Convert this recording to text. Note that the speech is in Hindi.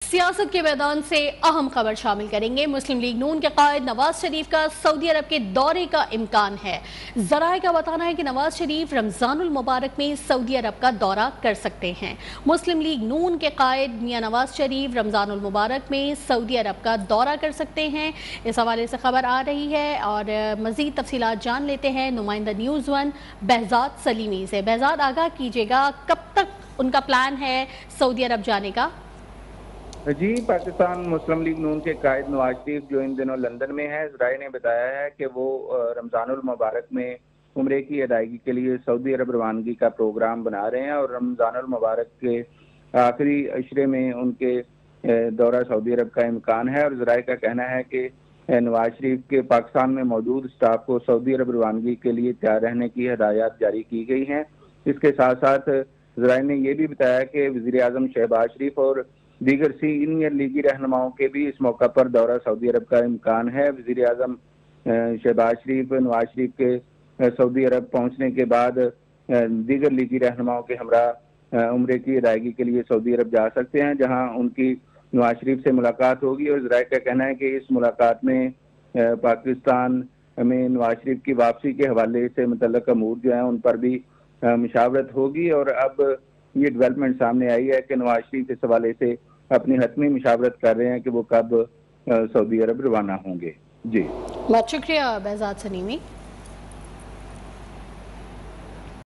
सियासत के मैदान से अहम खबर शामिल करेंगे। मुस्लिम लीग नून के कायद नवाज शरीफ का सऊदी अरब के दौरे का इम्कान है। जराये का बताना है कि नवाज शरीफ रमजानुल मुबारक में सऊदी अरब का दौरा कर सकते हैं। मुस्लिम लीग नून के कायद मियां नवाज शरीफ रमजानुल मुबारक में सऊदी अरब का दौरा कर सकते हैं, इस हवाले से खबर आ रही है। और मजीद तफसीलात जान लेते हैं नुमाइंदा न्यूज़ वन behzad सलीमी से। behzad, आगाह कीजिएगा, कब तक उनका प्लान है सऊदी अरब जाने का? जी, पाकिस्तान मुस्लिम लीग नून के कायद नवाज शरीफ जो इन दिनों लंदन में है, ज़राए ने बताया है कि वो रमज़ानुल मुबारक में उम्रे की अदायगी के लिए सऊदी अरब रवानगी का प्रोग्राम बना रहे हैं और रमज़ानुल मुबारक के आखिरी अशरे में उनके दौरा सऊदी अरब का इम्कान है। और ज़राए का कहना है कि नवाज शरीफ के पाकिस्तान में मौजूद स्टाफ को सऊदी अरब रवानगी के लिए तैयार रहने की हदायत जारी की गई हैं। इसके साथ साथ ज़राए ने यह भी बताया कि वज़ीर आज़म शहबाज शरीफ और दीगर सीनियर लीगी रहनुमाओं के भी इस मौका पर दौरा सऊदी अरब का इम्कान है। वज़ीर आज़म शहबाज शरीफ नवाज शरीफ के सऊदी अरब पहुंचने के बाद दीगर लीगी रहनुमाओं के हमरा उम्रे की अदायगी के लिए सऊदी अरब जा सकते हैं, जहां उनकी नवाज शरीफ से मुलाकात होगी। और ज़राए का कहना है कि इस मुलाकात में पाकिस्तान में नवाज शरीफ की वापसी के हवाले से मुतल्लक अमूर जो हैं उन पर भी मुशावरत होगी। और अब ये डेवलपमेंट सामने आई है कि नवाज शरीफ इस हवाले से अपनी हतमी मुशावरत कर रहे हैं कि वो कब सऊदी अरब रवाना होंगे। जी, बहुत शुक्रिया behzad सलीमी।